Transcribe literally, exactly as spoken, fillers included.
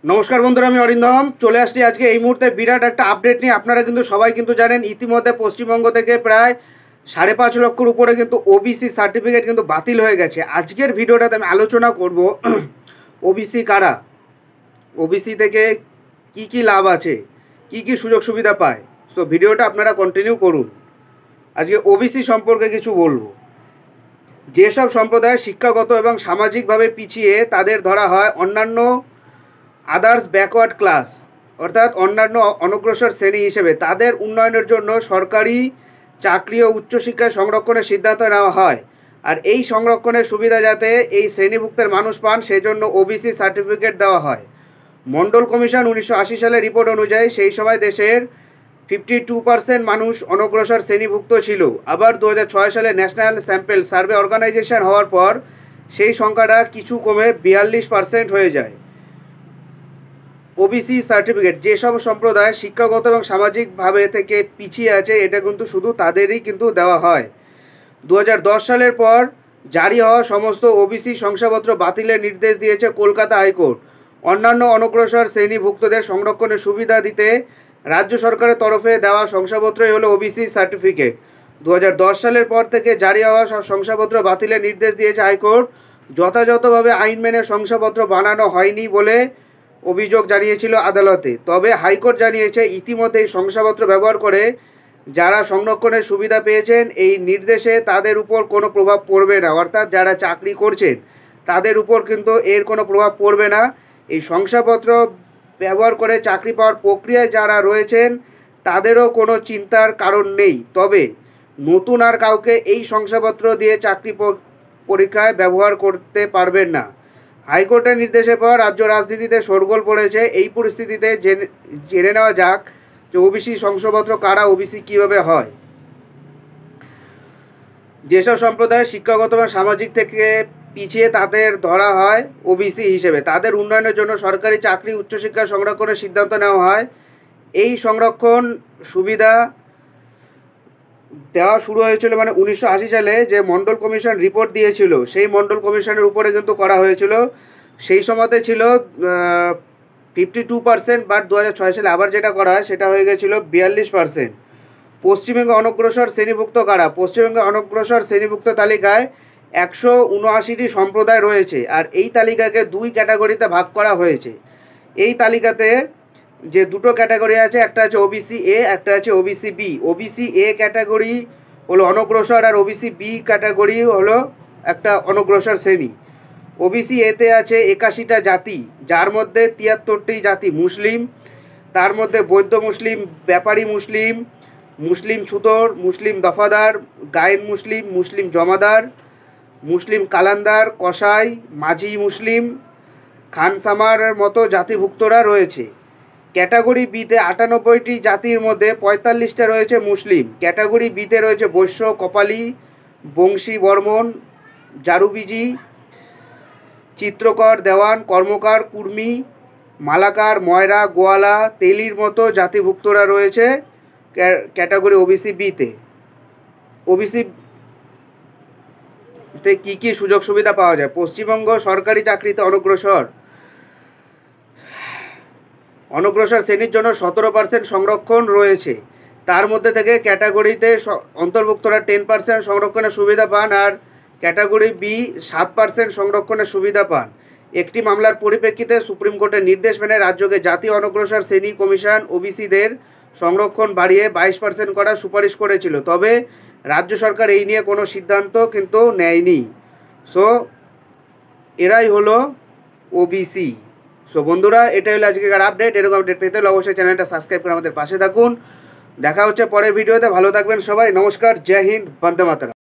নমস্কার বন্ধুরা, আমি অরিন্দম চলে আসছি আজকে এই মুহূর্তে বিরাট একটা আপডেট নিয়ে। আপনারা কিন্তু সবাই কিন্তু জানেন ইতিমধ্যে পশ্চিমবঙ্গ থেকে প্রায় সাড়ে পাঁচ লক্ষর উপরে কিন্তু ওবিসি সার্টিফিকেট কিন্তু বাতিল হয়ে গেছে। আজকের ভিডিওটাতে আমি আলোচনা করব ওবিসি কারা, ওবিসি থেকে কি কি লাভ আছে, কি কি সুযোগ সুবিধা পায়। তো ভিডিওটা আপনারা কন্টিনিউ করুন। আজকে ওবিসি সম্পর্কে কিছু বলবো। যেসব সম্প্রদায় শিক্ষাগত এবং সামাজিকভাবে পিছিয়ে তাদের ধরা হয় অন্যান্য আদার্স ব্যাকওয়ার্ড ক্লাস, অর্থাৎ অন্যান্য অনগ্রসর শ্রেণী হিসেবে। তাদের উন্নয়নের জন্য সরকারি চাকরি ও উচ্চশিক্ষায় সংরক্ষণের সিদ্ধান্ত নেওয়া হয়। আর এই সংরক্ষণের সুবিধা যাতে এই শ্রেণীভুক্তের মানুষ পান সেজন্য ওবিসি সার্টিফিকেট দেওয়া হয়। মন্ডল কমিশন উনিশশো আশি সালের রিপোর্ট অনুযায়ী সেই সময় দেশের ফিফটি টু পার্সেন্ট মানুষ অনগ্রসর শ্রেণীভুক্ত ছিল। আবার দু হাজার ছয় সালে ন্যাশনাল স্যাম্পেল সার্ভে অর্গানাইজেশন হওয়ার পর সেই সংখ্যাটা কিছু কমে বিয়াল্লিশ পার্সেন্ট হয়ে যায়। ওবিসি সার্টিফিকেট যেসব সম্প্রদায় শিক্ষাগত এবং সামাজিকভাবে থেকে পিছিয়ে আছে এটা কিন্তু শুধু তাদেরই কিন্তু দেওয়া হয়। দু হাজার দশ সালের পর জারি হওয়া সমস্ত ওবিসি শংসাপত্র বাতিলের নির্দেশ দিয়েছে কলকাতা হাইকোর্ট। অন্যান্য অনগ্রসর শ্রেণীভুক্তদের সংরক্ষণের সুবিধা দিতে রাজ্য সরকারের তরফে দেওয়া শংসাপত্রই হলো ওবিসি সার্টিফিকেট। দু হাজার দশ সালের পর থেকে জারি হওয়া শংসাপত্র বাতিলের নির্দেশ দিয়েছে হাইকোর্ট। যথাযথভাবে আইন মেনে শংসাপত্র বানানো হয়নি বলে অভিযোগ জানিয়েছিল আদালতে। তবে হাইকোর্ট জানিয়েছে ইতিমধ্যে এই শংসাপত্র ব্যবহার করে যারা সংরক্ষণের সুবিধা পেয়েছেন এই নির্দেশে তাদের উপর কোনো প্রভাব পড়বে না, অর্থাৎ যারা চাকরি করছেন তাদের উপর কিন্তু এর কোনো প্রভাব পড়বে না। এই শংসাপত্র ব্যবহার করে চাকরি পাওয়ার প্রক্রিয়ায় যারা রয়েছেন তাদেরও কোনো চিন্তার কারণ নেই। তবে নতুন আর কাউকে এই শংসাপত্র দিয়ে চাকরি পরীক্ষায় ব্যবহার করতে পারবেন না। হাইকোর্টের নির্দেশের পর রাজ্য রাজনীতিতে শোরগোল পড়েছে। এই পরিস্থিতিতে জেনে জেনে নেওয়া যাক যে ওবিসি শংসাপত্র কারা, ওবিসি কীভাবে হয়। যেসব সম্প্রদায় শিক্ষাগত বা সামাজিক থেকে পিছিয়ে তাদের ধরা হয় ওবিসি হিসেবে। তাদের উন্নয়নের জন্য সরকারি চাকরি উচ্চশিক্ষা সংরক্ষণের সিদ্ধান্ত নেওয়া হয়। এই সংরক্ষণ সুবিধা দেওয়া শুরু হয়েছিল মানে উনিশশো আশি সালে যে মন্ডল কমিশন রিপোর্ট দিয়েছিল সেই মন্ডল কমিশনের উপরে কিন্তু করা হয়েছিল। সেই সময়তে ছিল ফিফটি টু পার্সেন্ট, বাট দু হাজার ছয় সালে আবার যেটা করা হয় সেটা হয়ে গেছিলো বিয়াল্লিশ পার্সেন্ট। পশ্চিমবঙ্গে অনগ্রসর শ্রেণীভুক্ত কারা? পশ্চিমবঙ্গে অনগ্রসর শ্রেণীভুক্ত তালিকায় একশো উনআশিটি সম্প্রদায় রয়েছে। আর এই তালিকাকে দুই ক্যাটাগরিতে ভাগ করা হয়েছে। এই তালিকাতে যে দুটো ক্যাটাগরি আছে, একটা আছে ওবিসি এ, একটা আছে OBC B. OBC A category হলো অনগ্রসর আর ওবিসি বি ক্যাটাগরি হলো একটা অনগ্রসর শ্রেণী। ওবিসি এতে আছে একাশিটা জাতি, যার মধ্যে তিয়াত্তরটি জাতি মুসলিম। তার মধ্যে বৌদ্ধ মুসলিম, ব্যাপারী মুসলিম, মুসলিম ছুতর, মুসলিম দফাদার, গায়েন মুসলিম, মুসলিম জমাদার, মুসলিম কালান্দার, কসাই, মাঝি মুসলিম, খানসামারের মতো জাতিভুক্তরা রয়েছে। ক্যাটাগরি বিতে আটানব্বইটি জাতির মধ্যে পঁয়তাল্লিশটা রয়েছে মুসলিম। ক্যাটাগরি বিতে রয়েছে বৈশ্য, কপালি, বংশী, বর্মন, জারুবিজি, চিত্রকর, দেওয়ান, কর্মকার, কুর্মি, মালাকার, ময়রা, গোয়ালা, তেলির মতো জাতিভুক্তরা রয়েছে ক্যাটাগরি ওবিসি বিতে। ওবিসি তে কী কী সুযোগ সুবিধা পাওয়া যায়? পশ্চিমবঙ্গ সরকারি চাকরিতে অনগ্রসর অনগ্রসর শ্রেণীর জন্য সতেরো পার্সেন্ট সংরক্ষণ রয়েছে। তার মধ্যে থেকে ক্যাটাগরিতে অন্তর্ভুক্তরা টেন পার্সেন্ট সংরক্ষণের সুবিধা পান আর ক্যাটাগরি বি সাত পার্সেন্ট সংরক্ষণের সুবিধা পান। একটি মামলার পরিপ্রেক্ষিতে সুপ্রিম কোর্টের নির্দেশ মেনে রাজ্যকে জাতীয় অনগ্রসর শ্রেণী কমিশন ওবিসিদের সংরক্ষণ বাড়িয়ে বাইশ পার্সেন্ট করার সুপারিশ করেছিল। তবে রাজ্য সরকার এই নিয়ে কোনো সিদ্ধান্ত কিন্তু নেয়নি। সো এরাই হলো ওবিসি। সো বন্ধুরা, এটা হলো আজকের আপডেট। এরকম আপডেট পেতে হলে অবশ্যই চ্যানেলটা সাবস্ক্রাইব করে আমাদের পাশে থাকুন। দেখা হচ্ছে পরের ভিডিওতে। ভালো থাকবেন সবাই। নমস্কার, জয় হিন্দ, বন্দে মাতরম।